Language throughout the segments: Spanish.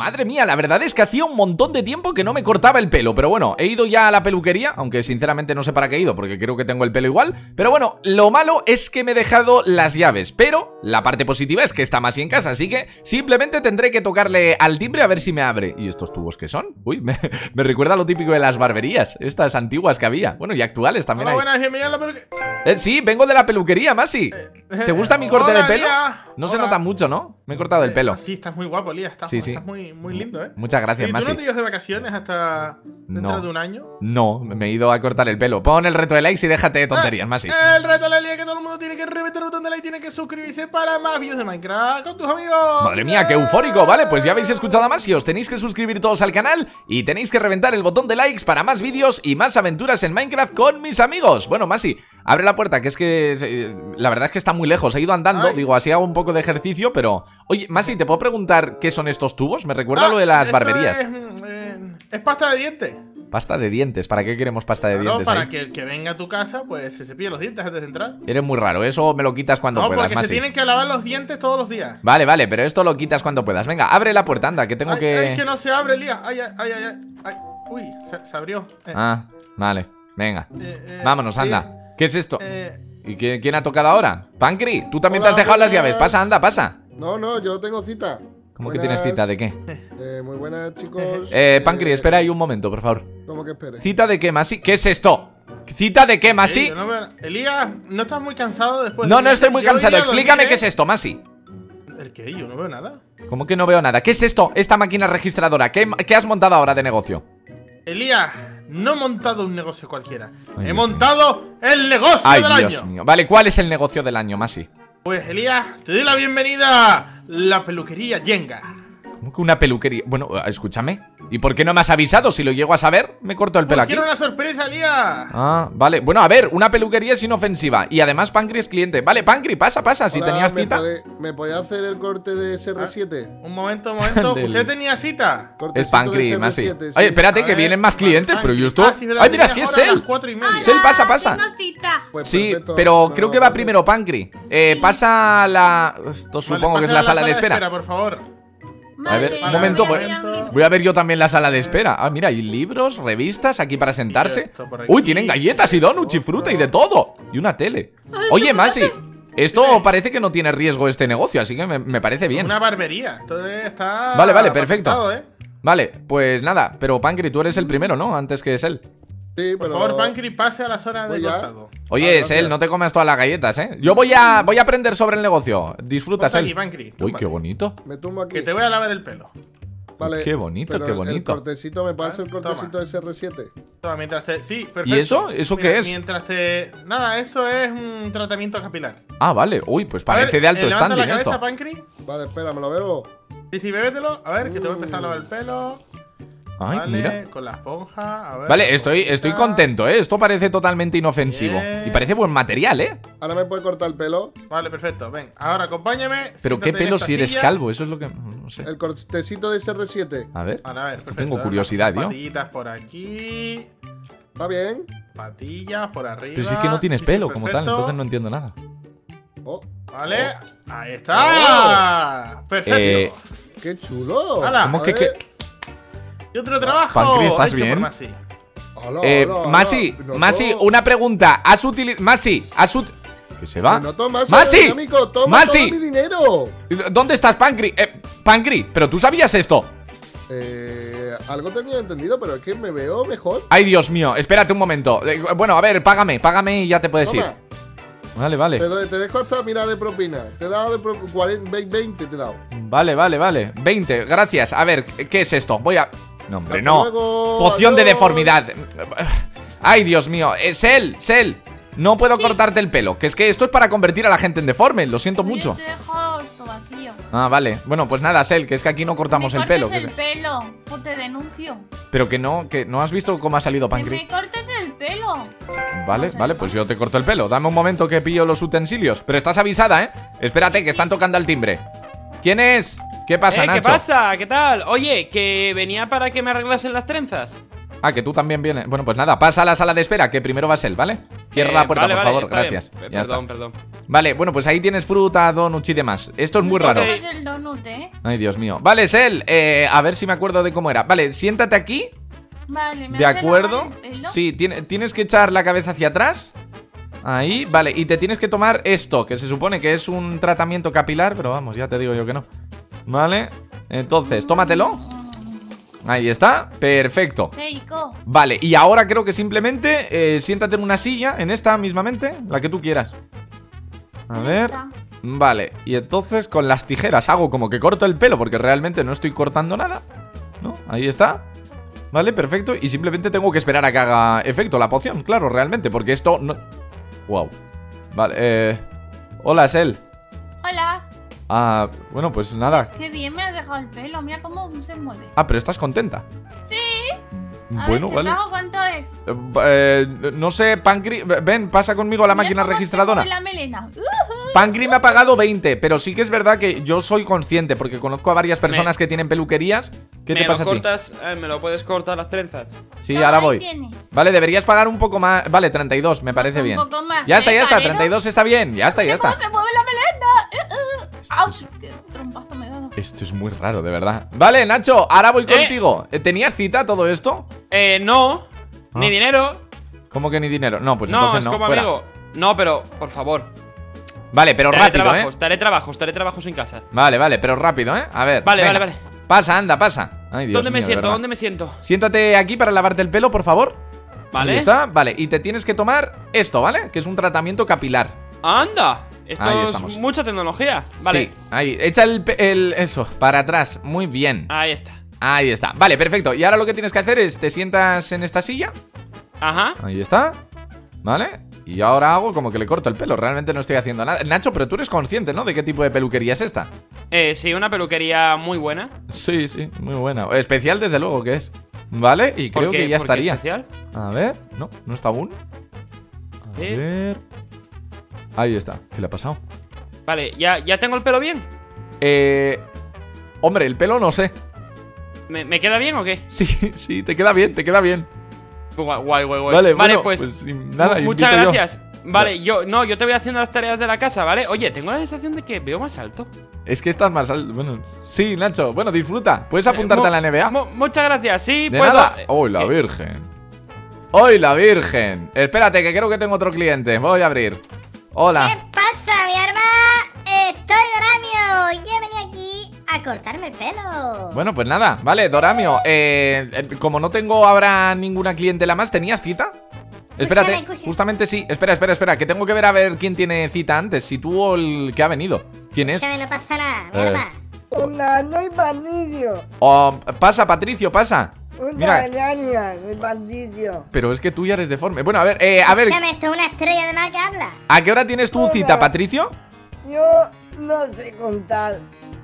Madre mía, la verdad es que hacía un montón de tiempo que no me cortaba el pelo. Pero bueno, he ido ya a la peluquería, aunque sinceramente no sé para qué he ido, porque creo que tengo el pelo igual. Pero bueno, lo malo es que me he dejado las llaves. Pero la parte positiva es que está Masi en casa, así que simplemente tendré que tocarle al timbre a ver si me abre. ¿Y estos tubos qué son? Uy, me recuerda a lo típico de las barberías, estas antiguas que había. Bueno, y actuales también. Hola, hay. buenas, bienvenida a la peluquería. Sí, vengo de la peluquería, Masi. ¿Te gusta mi corte de pelo? No se Hola. nota mucho, ¿no? Me he cortado el pelo. Sí, estás muy guapo, Elías. Estás muy lindo, ¿eh? Muchas gracias, ¿Y tú Masi. no te ibas de vacaciones hasta dentro de un año? No, me he ido a cortar el pelo. Pon el reto de likes y déjate de tonterías, Masi. El reto de la Elías, que todo el mundo tiene que reventar el botón de like, tiene que suscribirse para más vídeos de Minecraft con tus amigos. Madre mía, qué eufórico. Vale, pues ya habéis escuchado a Masi. Os tenéis que suscribir todos al canal y tenéis que reventar el botón de likes para más vídeos y más aventuras en Minecraft con mis amigos. Bueno, Masi, abre la puerta, que es que la verdad es que está muy lejos. He ido andando, digo, así hago un poco de ejercicio, pero... Oye, Masi, ¿te puedo preguntar qué son estos tubos? Me recuerda a lo de las barberías. Es pasta de dientes. Pasta de dientes, ¿para qué queremos pasta de dientes? Para ahí? que el que venga a tu casa, pues se cepille los dientes antes de entrar. Eres muy raro, eso me lo quitas cuando puedas, porque Masi. se tienen que lavar los dientes todos los días. Vale, vale, pero esto lo quitas cuando puedas. Venga, abre la puerta, anda, que tengo que... Es que no se abre, Elías. Ay. Uy, se abrió. Ah, vale, venga. Vámonos, anda. ¿Qué es esto? ¿Y quién ha tocado ahora? Pancri, tú también te has dejado las llaves. Pasa, anda, pasa. No, yo tengo cita. ¿Cómo que tienes cita? ¿De qué? Muy buenas, chicos. Pancri, espera ahí un momento, por favor. ¿Cómo que espere? ¿Cita de qué, Masi? ¿Qué es esto? ¿Cita de qué, Masi? Yo no veo... Elías, ¿no estás muy cansado después No, de... no estoy muy Yo cansado. iría a dormir, Explícame qué es esto, Masi. ¿El qué? Yo no veo nada. ¿Cómo que no veo nada? ¿Qué es esto? Esta máquina registradora. ¿Qué has montado ahora de negocio? Elías, no he montado un negocio cualquiera. Ay, He Dios montado el negocio Ay, del Dios año. mío. Vale, ¿cuál es el negocio del año, Masi? Pues, Elías, te doy la bienvenida a la peluquería Jenga. ¿Cómo que una peluquería? Bueno, escúchame. ¿Y por qué no me has avisado? Si lo llego a saber, me corto el pelo aquí. Quiero una sorpresa, Elías. Ah, vale. Bueno, a ver, una peluquería es inofensiva. Y además Pancri es cliente. Vale, Pancri, pasa. Si Hola, tenías cita. ¿Me podía hacer el corte de SR7? Un momento. Del- ¿Usted tenía cita? Es Cortecito Pancri, de Masi. SR7, sí. Oye, espérate, A que ver, vienen más clientes. Pancri. Pero yo esto... Sí, ¿verdad? ¡Ay, mira, Tenías sí es ahora a él! las 4:30. Sel, pasa. Tengo cita. Pues Sí, perfecto, pero no, creo que va no, primero Pancri. Pasa a la... Esto supongo que es la sala de espera. Por favor. A ver, Vale, un momento, voy a voy- mirar mi- Voy a ver yo también la sala de espera. Ah, mira, hay libros, revistas aquí para sentarse. esto por aquí. Uy, tienen galletas y donuts y fruta y de todo. Y una tele. Oye, Masi, esto Dime. parece que no tiene riesgo este negocio, así que me parece bien. Una barbería. Esto está... Vale, perfecto. patentado, Vale, pues nada, pero Pancri, tú eres el primero, ¿no? Antes que Sel. Sí, Por pero... favor, Pancri, pase a la zona de Voy ya. cortado. Oye, Gracias. Sel, no te comas todas las galletas, ¿eh? Yo voy a aprender sobre el negocio. Disfruta, Ponte aquí, Sel. Pancri. Uy, túmbate. qué bonito. Me tumbo aquí. Que te voy a lavar el pelo. Vale, Qué bonito, pero qué bonito. El cortecito, ¿me pasa el Toma. cortecito de SR7? Toma, mientras te... Sí, perfecto. ¿Y eso? ¿Eso qué es? Mientras te... Nada, eso es un tratamiento capilar. Ah, vale. Uy, pues A ver, parece de alto levanta standing la cabeza, esto. Pancri. Vale, espera, me lo veo. Sí, bébetelo. A ver, que te voy a empezar a lavar el pelo. Ay, Vale, mira. con la esponja. A ver, Vale, la estoy esponjita. contento, ¿eh? Esto parece totalmente inofensivo. Bien. Y parece buen material, ¿eh? Ahora me puede cortar el pelo. Vale, perfecto. Ven, ahora acompáñame. Pero qué siéntate en pelo esta si eres silla. calvo, eso es lo que... No sé. El cortecito de SR7. A ver. Vale, a ver, perfecto. tengo curiosidad, Las tío. patillitas por aquí. ¿Va bien? Patillas por arriba. Pero si es que no tienes Sí, pelo sí, como tal, perfecto. entonces no entiendo nada. Oh, Vale, ahí está. Perfecto. ¡qué chulo! ¡Hala! ¿Cómo que A ver. Y otro trabajo. Pancri, ¿estás hecho bien? por Masi. Hola, hola, Masi, hola. Masi, una pregunta. ¿Has utilizado... Masi, ¿Que se va? No tomas ¡Masi! amigo, toma ¡Masi! todo mi dinero. ¿Dónde estás, Pancri? Pancri, ¿pero tú sabías esto? Algo tenía entendido, pero es que me veo mejor. Ay, Dios mío, espérate un momento. Bueno, a ver, págame y ya te puedes ir. Toma, Vale, vale. te dejo hasta mirar de propina. Te he dado de 20 te he dado. Vale. 20, gracias. A ver, ¿qué es esto? Voy a... No, hombre, Hasta no. luego, Poción de adiós. deformidad. Ay, Dios mío. Sel. No puedo cortarte el pelo. Que es que esto es para convertir a la gente en deforme. Lo siento mucho. Yo te dejo esto vacío. Ah, vale. Bueno, pues nada, Sel, que es que aquí no cortamos me el pelo. cortes el pelo, o te denuncio. Pero que no has visto cómo ha salido Que Pancri. me cortes el pelo. Vale, pues yo te corto el pelo. Dame un momento que pillo los utensilios. Pero estás avisada, ¿eh? Espérate, que están tocando al timbre. ¿Quién es? ¿Qué pasa, Nacho? ¿Qué pasa? ¿Qué tal? Oye, que venía para que me arreglasen las trenzas. Ah, que tú también vienes. Bueno, pues nada, pasa a la sala de espera, que primero va él, ¿vale? Cierra la puerta, vale, por vale, favor, está bien. gracias. Ya Perdón, está. perdón. Vale, bueno, pues ahí tienes fruta, donuts y demás. Esto es muy No raro. es el donut, Ay, Dios mío. Vale, Sel, a ver si me acuerdo de cómo era. Vale, siéntate aquí. Vale, ¿me ¿De hace acuerdo? lavar el pelo? Sí, tienes que echar la cabeza hacia atrás. Ahí, vale, y te tienes que tomar esto, que se supone que es un tratamiento capilar, pero vamos, ya te digo yo que no. Vale, entonces, tómatelo. Ahí está, perfecto. Rico. Vale, y ahora creo que simplemente siéntate en una silla, en esta mismamente, la que tú quieras. A ver. Vale, y entonces con las tijeras hago como que corto el pelo, porque realmente no estoy cortando nada, ¿no? Ahí está. Vale, perfecto, y simplemente tengo que esperar a que haga efecto la poción, claro, realmente, porque esto no... Wow. Vale, hola, Sel. Hola. Ah, bueno, pues nada. Qué bien me has dejado el pelo. Mira cómo se mueve. Ah, pero estás contenta. Sí. A Bueno, ver, vale. ¿te pago cuánto es? No sé, Pancri, ven, pasa conmigo a la Mira máquina cómo se registradora. mueve la melena. Pancri me ha pagado 20, pero sí que es verdad que yo soy consciente, porque conozco a varias personas que tienen peluquerías. ¿Qué te pasa a ti? ¿Me lo puedes cortar las trenzas? Sí, Toma, ahora ahí voy. tienes. Vale, deberías pagar un poco más. Vale, 32, me parece Un bien. poco más. Ya está, Carero. 32 está bien. Ya está, ya Mira está. cómo se mueve la melena. ¡Auch! Qué trompazo me he dado. Esto es muy raro, de verdad. Vale, Nacho, ahora voy contigo. ¿Tenías cita todo esto? No. Ni dinero. ¿Cómo que ni dinero? No, pues No, entonces es no, como fuera. amigo. No, pero, por favor. Vale, pero rápido, Estaré trabajos en casa. Vale, pero rápido, A ver. Vale, venga. vale. Pasa, anda, pasa. Ay, Dios ¿Dónde me mío, de siento? verdad. ¿Dónde me siento? Siéntate aquí para lavarte el pelo, por favor. Vale. Ahí está, vale. Y te tienes que tomar esto, ¿vale? Que es un tratamiento capilar. ¡Anda! Esto Ahí es estamos. mucha tecnología. Vale. Sí, ahí. Echa eso, para atrás. Muy bien. Ahí está. Ahí está. Vale, perfecto. Y ahora lo que tienes que hacer es, te sientas en esta silla. Ajá. Ahí está. ¿Vale? Y ahora hago como que le corto el pelo. Realmente no estoy haciendo nada. Nacho, pero tú eres consciente, ¿no? De qué tipo de peluquería es esta. Sí, una peluquería muy buena. Sí, muy buena. Especial, desde luego que es. Vale, y creo que ya ¿Por qué estaría. especial? A ver, no está aún. A Sí. ver. Ahí está. ¿Qué le ha pasado? Vale, ¿ya tengo el pelo bien? Hombre, el pelo no sé. ¿Me queda bien o qué? Sí, te queda bien, te queda bien. Guay. Vale, bueno, pues nada, muchas invito yo. gracias. Vale, yo te voy haciendo las tareas de la casa, ¿vale? Oye, tengo la sensación de que veo más alto. Es que estás más alto. Bueno, sí, Nacho. Bueno, disfruta. ¿Puedes apuntarte a la NBA? Muchas gracias, sí, De puedo. nada. ¡Uy, la ¿Qué? Virgen! ¡Uy, la Virgen! Espérate, que creo que tengo otro cliente. Voy a abrir. Hola. ¿Qué pasa, mi arma? Estoy Doramio y he venido aquí a cortarme el pelo. Bueno, pues nada. Vale, Doramio. Como no tengo ahora ninguna clientela más, ¿tenías cita? Espérate, Escúchame. justamente sí. Espera, que tengo que ver a ver quién tiene cita antes. Si tú o el que ha venido. ¿Quién es? Escúchame, no pasa nada, mi arma. Una, no hay bandido. Oh, pasa, Patricio, pasa. Una Mira, araña, no hay bandido. pero es que tú ya eres deforme. Bueno, a ver, Escúchame, esto es una estrella de mar que habla. ¿a qué hora tienes tu Hola. cita, Patricio? Yo no sé contar.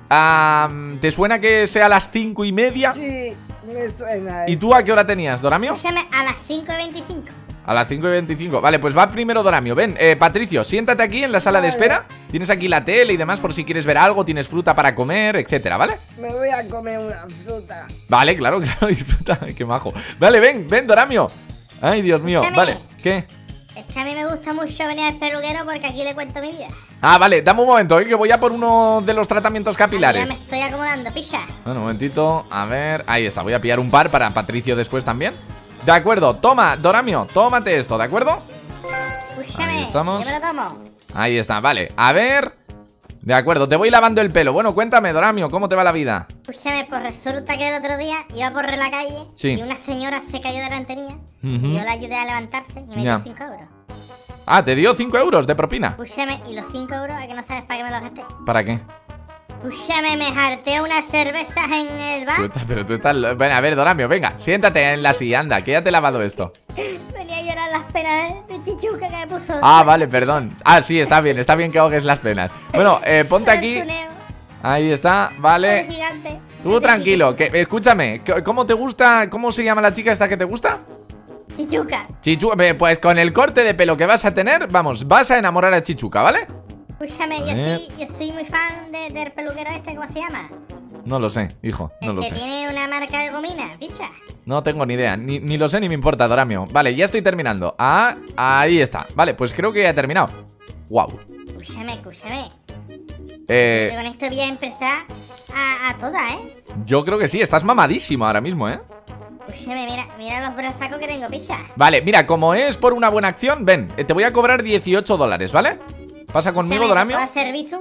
¿Te suena que sea a las 5:30? Sí, me suena. ¿Y tú a qué hora tenías, Doramio? Escúchame, a las 5:25. A las 5:25. Vale, pues va primero Doramio. Ven, Patricio, siéntate aquí en la sala de Vale. espera. Tienes aquí la tele y demás por si quieres ver algo. Tienes fruta para comer, etcétera, ¿vale? Me voy a comer una fruta. Vale, claro, disfruta. Qué majo. Vale, ven, Doramio. Ay, Dios mío. Escúchame. Vale, ¿qué? Es que a mí me gusta mucho venir al peluquero porque aquí le cuento mi vida. Ah, vale, dame un momento, que voy a por uno de los tratamientos Ya capilares. me estoy acomodando, picha. Bueno, un momentito, a ver, ahí está, voy a pillar un par para Patricio después también. De acuerdo, toma, Doramio, tómate esto, ¿de acuerdo? Escúchame, Ahí estamos. yo me lo tomo. Ahí está, vale, a ver. De acuerdo, te voy lavando el pelo. Bueno, cuéntame, Doramio, ¿cómo te va la vida? Escúchame, pues resulta que el otro día iba por la calle Sí. y una señora se cayó delante mía. Ujú. Y yo la ayudé a levantarse y me Ya. dio 5 euros. Ah, te dio 5 euros de propina. Escúchame, y los 5 euros, ¿a que no sabes para qué me los gasté? ¿Para qué? Escúchame, me jarté unas cervezas en el bar. Pero tú estás... Bueno, a ver, Doramio, venga, siéntate en la silla, anda, que ya te he lavado esto. Venía a llorar las penas de chichuca que me puso. Ah, vale, perdón. Ah, sí, está bien que ahogues las penas. Bueno, ponte aquí. Ahí está, vale. Gigante. Tú tranquilo, que escúchame, ¿cómo te gusta? ¿Cómo se llama la chica esta que te gusta? Chichuca. Pues con el corte de pelo que vas a tener, vamos, vas a enamorar a Chichuca, ¿vale? Escúchame, A ver. yo soy muy fan del peluquero este, ¿cómo se llama? No lo sé, hijo, no lo Que sé. tiene una marca de gomina, picha. No tengo ni idea, ni lo sé ni me importa, Doramio. Vale, ya estoy terminando. Ah, ahí está. Vale, pues creo que ya he terminado. Wow. Escúchame. Yo con esto voy a empezar a toda, ¿eh? Yo creo que sí, estás mamadísimo ahora mismo, ¿eh? Escúchame, mira los brazacos que tengo, picha. Vale, mira, como es por una buena acción, ven, te voy a cobrar 18 dólares, ¿vale? Pasa conmigo, Doramio. ¿Puedo hacer Bizum?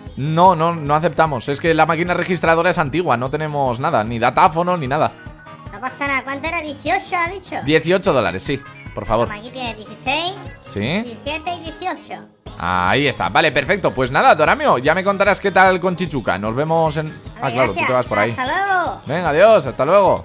No aceptamos. Es que la máquina registradora es antigua, no tenemos nada, ni datáfono, ni nada. No pasa nada. ¿Cuánto era? ¿18 ha dicho? 18 dólares, sí, por favor. Toma, aquí tienes 16, ¿Sí? 17 y 18. Ahí está, vale, perfecto. Pues nada, Doramio, ya me contarás qué tal con Chichuca. Nos vemos en... Ah, Vale, claro, tú gracias. te vas por ahí. Hasta luego. Venga, adiós, hasta luego.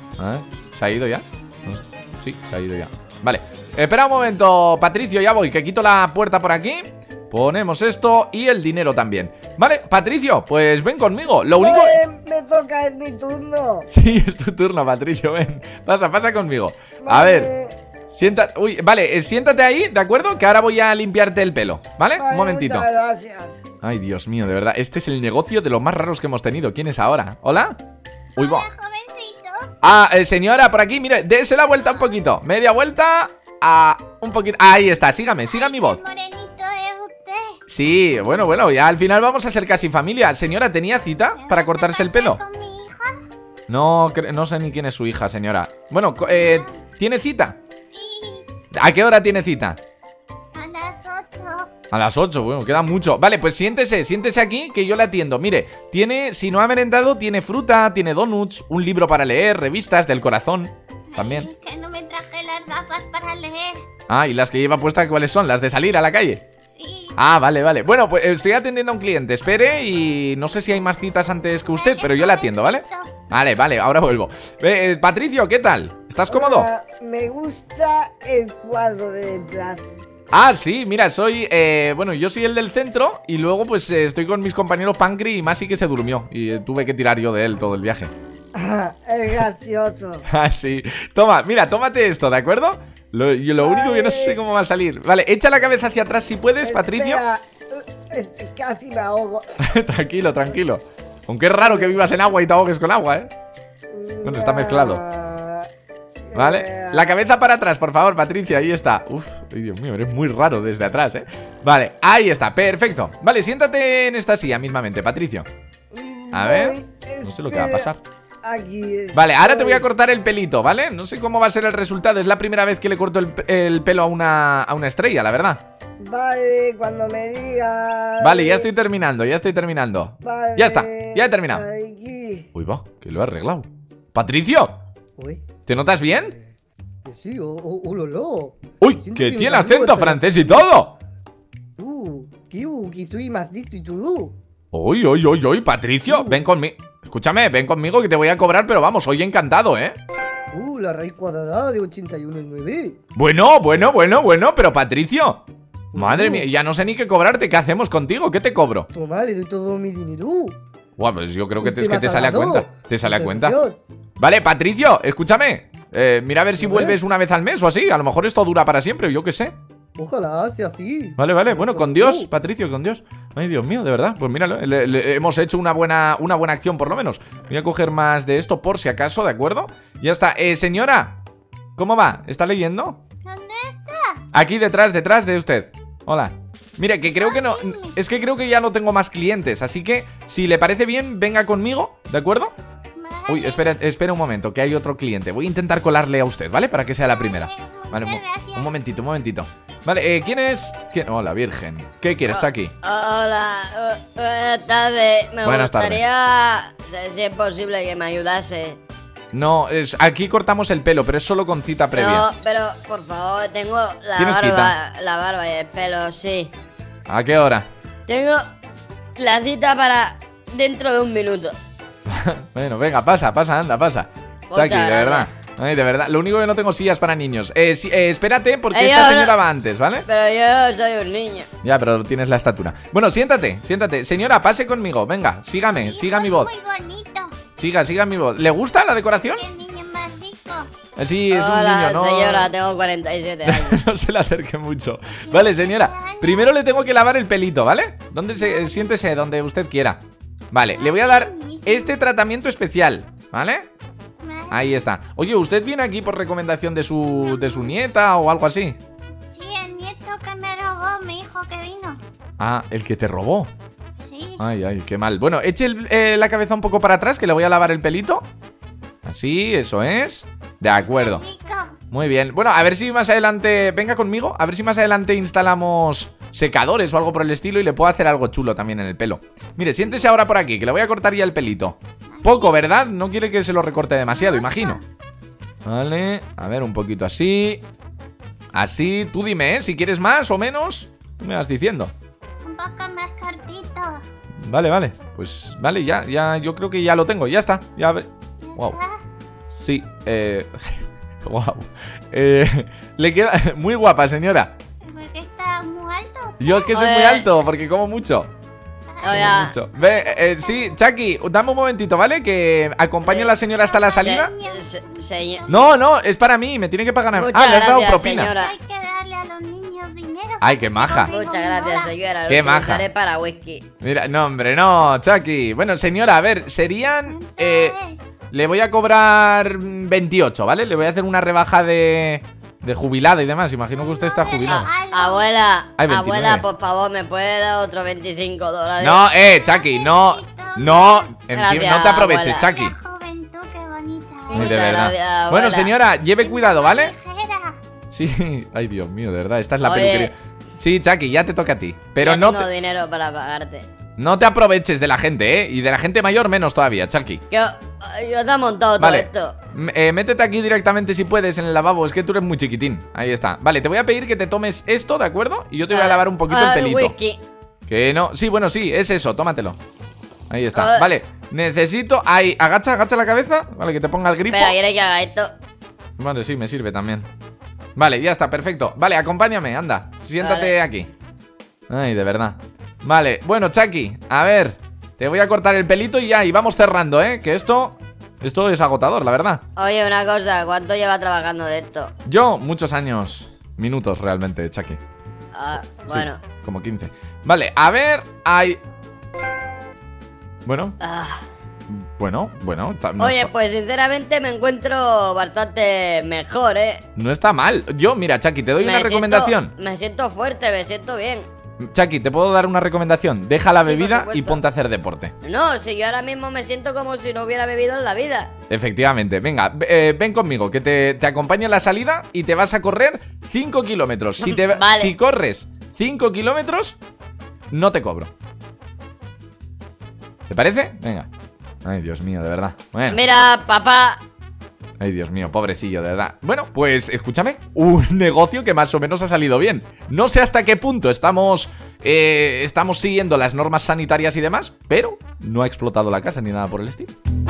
¿Se ha ido ya? No sé. Sí, se ha ido ya. Vale, espera un momento, Patricio, ya voy, que quito la puerta por aquí. Ponemos esto y el dinero también. Vale, Patricio, pues ven conmigo. Lo único... Me toca, es mi turno. Sí, es tu turno, Patricio, ven. Pasa conmigo. A ver, siéntate... Uy, vale, siéntate ahí, ¿de acuerdo? Que ahora voy a limpiarte el pelo, ¿vale? Un momentito. Muchas gracias. Ay, Dios mío, de verdad, este es el negocio de los más raros que hemos tenido. ¿Quién es ahora? ¿Hola? Uy, va. Hola, jovencito. Ah, señora, por aquí, mire, dése la vuelta un poquito. Media vuelta a un poquito. Ahí está, siga mi voz. El morenito es usted. Sí, bueno, ya al final vamos a ser casi familia. Señora, ¿tenía cita para cortarse el pelo? ¿Con mi hija? No, no sé ni quién es su hija, señora. Bueno, ¿tiene cita? Sí, ¿A qué hora tiene cita? a las 8. A las 8, bueno, queda mucho. Vale, pues siéntese aquí que yo le atiendo. Mire, si no ha merendado, tiene fruta, tiene donuts, un libro para leer, revistas del corazón. También. Ay, es que no me traje las gafas para leer. Ah, ¿y las que lleva puestas cuáles son? ¿Las de salir a la calle? Sí. Ah, vale. Bueno, pues estoy atendiendo a un cliente. Espere y no sé si hay más citas antes que usted, pero yo le atiendo, ¿vale? Vale, ahora vuelvo. Patricio, ¿qué tal? ¿Estás cómodo? Hola, me gusta el cuadro de detrás. Ah, sí, mira, bueno, yo soy el del centro. Y luego pues estoy con mis compañeros Pancri y Masi, que se durmió y tuve que tirar yo de él todo el viaje. Es gracioso. Ah, sí. Toma, mira, tómate esto, ¿de acuerdo? Lo único que no sé cómo va a salir. Vale, echa la cabeza hacia atrás si puedes, Patricio. Espera, casi me ahogo. Tranquilo. Aunque es raro que vivas en agua y te ahogues con agua, ¿eh? Bueno, está mezclado. Vale, la cabeza para atrás, por favor, Patricia, ahí está. Uf, ay, Dios mío, eres muy raro desde atrás, ¿eh? Vale, ahí está, perfecto. Vale, siéntate en esta silla mismamente, Patricio. A ver, no sé lo que va a pasar. Aquí estoy. Vale, ahora te voy a cortar el pelito, ¿vale? No sé cómo va a ser el resultado. Es la primera vez que le corto el pelo a una estrella, la verdad. Vale, cuando me digas. Vale, ya estoy terminando. Vale, Ya está, ya he terminado. aquí. Uy, va, que lo he arreglado. ¡Patricio! Uy, ¿Te notas bien? sí, lo. ¡Uy, que tiene acento francés y todo! Que soy más listo y todo. ¡Uy, Patricio! Ven conmigo. Escúchame, ven conmigo que te voy a cobrar, pero vamos, hoy encantado, ¿eh? La raíz cuadrada de 81,9. Bueno, pero Patricio. Madre mía, ya no sé ni qué cobrarte. ¿Qué hacemos contigo? ¿Qué te cobro? Toma, le doy todo mi dinero. Guau, pues yo creo que ¿Qué es que vas te sale a hablando? cuenta. Te sale a cuenta. Dios. Vale, Patricio, escúchame. Mira a ver si Hombre. vuelves una vez al mes o así. A lo mejor esto dura para siempre, yo qué sé. Ojalá sea así. Vale, bueno, con Dios, Patricio, con Dios. Ay, Dios mío, de verdad. Pues míralo, hemos hecho una buena acción por lo menos. Voy a coger más de esto por si acaso, ¿de acuerdo? Ya está, señora, ¿cómo va? ¿Está leyendo? ¿Dónde está? Aquí detrás de usted. Hola. Mire, que creo que no. Es que creo que ya no tengo más clientes. Así que, si le parece bien, venga conmigo, ¿de acuerdo? Vale. Uy, espera un momento, que hay otro cliente. Voy a intentar colarle a usted, ¿vale? Para que sea la primera. Vale, Muchas gracias. un momentito. Vale, ¿quién es? Oh, la Virgen. ¿Qué quieres, Chucky? Hola, buenas tardes. Me Buenas gustaría, si es posible, que me ayudase. No, aquí cortamos el pelo, pero es solo con cita previa. No, pero por favor, tengo ¿Tienes la barba y el pelo, sí. ¿A qué hora? Tengo la cita para dentro de un minuto. Bueno, venga, pasa, anda, pasa. Muchas Chucky, de gracias. verdad. Ay, de verdad. Lo único que no tengo sillas para niños. Espérate, porque Yo esta no- señora va antes, ¿vale? Pero yo soy un niño. Ya, pero tienes la estatura. Bueno, siéntate. Señora, pase conmigo. Venga, sígame, siga mi voz. Muy bonito. Siga mi voz. ¿Le gusta la decoración? Qué niño más rico. Sí, es un Hola, niño, ¿no? señora, tengo 47 años. No se le acerque mucho. Vale, señora. Primero le tengo que lavar el pelito, ¿vale? Siéntese donde usted quiera. Vale, le voy a dar este tratamiamiento especial, ¿vale? Vale. Ahí está. Oye, ¿usted viene aquí por recomendación de su nieta o algo así? Sí, el nieto que me robó, mi hijo que vino. Ah, el que te robó. Sí. Ay, ay, qué mal. Bueno, eche la cabeza un poco para atrás, que le voy a lavar el pelito. Así, eso es. De acuerdo. Rico. Muy bien. Bueno, a ver si más adelante... Venga conmigo. A ver si más adelante instalamos secadores o algo por el estilo y le puedo hacer algo chulo también en el pelo. Mire, siéntese ahora por aquí, que le voy a cortar ya el pelito. Poco, ¿verdad? No quiere que se lo recorte demasiado, imagino. Vale, a ver, un poquito así. Así, tú dime, ¿eh? Si quieres más o menos, tú me vas diciendo. Un poco más cortito. Vale, vale. Pues vale, ya, yo creo que ya lo tengo, ya está. Ya. Wow. Sí, wow. Le queda muy guapa, señora. ¿Por qué está muy alto? Yo es que soy muy alto, porque como mucho. Oye, Mucho. Ve, sí, Chucky, dame un momentito, ¿vale? Que acompañe a la señora hasta la salida. señor. No, es para mí, me tiene que pagar a mí. Muchas Ah, le has dado gracias, propina. señora. Hay que darle a los niños dinero. Ay, para qué que maja. se compren Muchas gracias, gominolas. señora. Qué Lo maja. utilizaré para whisky. Mira, no, hombre, no, Chucky. Bueno, señora, a ver, serían... ¿Cuánto es? le voy a cobrar 28, ¿vale? Le voy a hacer una rebaja de jubilada y demás. Imagino que usted está jubilado. Abuela, Ay, 29. abuela, por favor, ¿me puede dar otros $25? No, Chucky, no, Gracias, no te aproveches, abuela. Chucky. La juventud, qué bonita. Ay, de Muchas verdad. gracias, abuela. Bueno, señora, lleve cuidado, ¿vale? Ligera. Sí, ay, Dios mío, de verdad, esta es la Oye. peluquería. Sí, Chucky, ya te toca a ti. Pero Ya no tengo te, dinero para pagarte. no te aproveches de la gente, ¿eh? Y de la gente mayor menos todavía, Chucky. Yo te he montado Vale. todo esto. Métete aquí directamente si puedes en el lavabo. Es que tú eres muy chiquitín. Ahí está. Vale, te voy a pedir que te tomes esto, ¿de acuerdo? Y yo te voy a lavar un poquito el pelito. Whisky. Que no, sí, bueno, sí, es eso, tómatelo. Ahí está, vale. Necesito, ahí, agacha la cabeza. Vale, que te ponga el grifo. Espera, ¿quieres que haga esto? Vale, sí, me sirve también. Vale, ya está, perfecto. Vale, acompáñame, anda. Siéntate Vale. aquí. Ay, de verdad. Vale, bueno, Chucky, a ver. Te voy a cortar el pelito y ya, y vamos cerrando, ¿eh? Que esto es agotador, la verdad. Oye, una cosa, ¿cuánto lleva trabajando de esto? Yo, muchos años. Minutos, realmente, Chucky. Ah, Sí, bueno. como 15. Vale, a ver, hay... Bueno, Ah. bueno, no Oye, está- pues sinceramente me encuentro bastante mejor, ¿eh? no está mal. Yo, mira, Chucky, te doy una recomendación. Me siento fuerte, me siento bien. Chucky, te puedo dar una recomendación. Deja la Sí, por bebida y supuesto. ponte a hacer deporte. No, si yo ahora mismo me siento como si no hubiera bebido en la vida. Efectivamente, venga, ven conmigo, que te acompañe en la salida y te vas a correr 5 kilómetros. Vale. Si corres 5 kilómetros, no te cobro. ¿Te parece? Venga. Ay, Dios mío, de verdad. Bueno. Mira, papá. Ay, Dios mío, pobrecillo, de verdad. Bueno, pues escúchame, un negocio que más o menos ha salido bien. No sé hasta qué punto estamos siguiendo las normas sanitarias y demás, pero no ha explotado la casa ni nada por el estilo.